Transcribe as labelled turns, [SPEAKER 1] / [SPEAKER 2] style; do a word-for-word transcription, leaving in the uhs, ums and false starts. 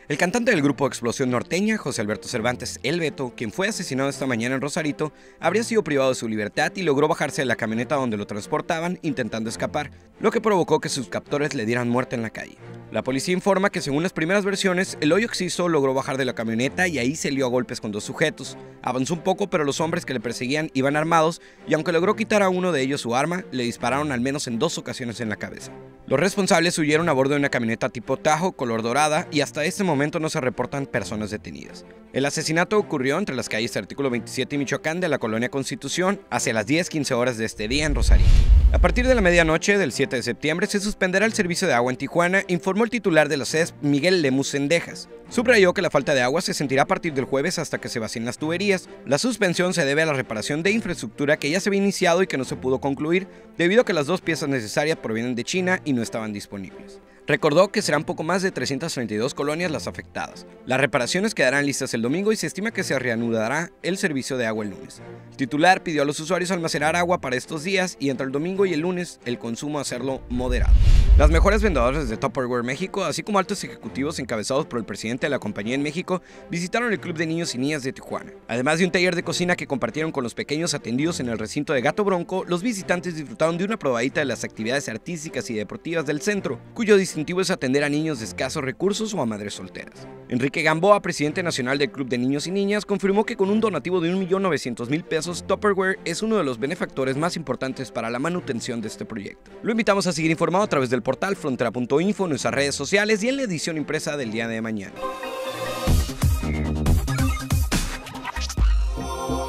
[SPEAKER 1] El cantante del grupo Explosión Norteña, José Alberto Cervantes El Beto, quien fue asesinado esta mañana en Rosarito, habría sido privado de su libertad y logró bajarse de la camioneta donde lo transportaban intentando escapar, lo que provocó que sus captores le dieran muerte en la calle. La policía informa que según las primeras versiones, el hoyo Oxiso logró bajar de la camioneta y ahí se lió a golpes con dos sujetos. Avanzó un poco, pero los hombres que le perseguían iban armados y aunque logró quitar a uno de ellos su arma, le dispararon al menos en dos ocasiones en la cabeza. Los responsables huyeron a bordo de una camioneta tipo Tajo, color dorada, y hasta este momento no se reportan personas detenidas. El asesinato ocurrió entre las calles Artículo veintisiete y Michoacán de la Colonia Constitución hacia las diez quince horas de este día en Rosarito. A partir de la medianoche del siete de septiembre se suspenderá el servicio de agua en Tijuana, informó el titular de la C E S P, Miguel Lemus Cendejas. Subrayó que la falta de agua se sentirá a partir del jueves hasta que se vacíen las tuberías. La suspensión se debe a la reparación de infraestructura que ya se había iniciado y que no se pudo concluir, debido a que las dos piezas necesarias provienen de China y no estaban disponibles. Recordó que serán poco más de trescientas treinta y dos colonias las afectadas. Las reparaciones quedarán listas el domingo y se estima que se reanudará el servicio de agua el lunes. El titular pidió a los usuarios almacenar agua para estos días y entre el domingo y el lunes el consumo hacerlo moderado. Las mejores vendedoras de Tupperware México, así como altos ejecutivos encabezados por el presidente de la compañía en México, visitaron el Club de Niños y Niñas de Tijuana. Además de un taller de cocina que compartieron con los pequeños atendidos en el recinto de Gato Bronco, los visitantes disfrutaron de una probadita de las actividades artísticas y deportivas del centro, cuyo distintivo es atender a niños de escasos recursos o a madres solteras. Enrique Gamboa, presidente nacional del Club de Niños y Niñas, confirmó que con un donativo de un millón novecientos mil pesos, Tupperware es uno de los benefactores más importantes para la manutención de este proyecto. Lo invitamos a seguir informado a través del portal frontera punto info, nuestras redes sociales y en la edición impresa del día de mañana.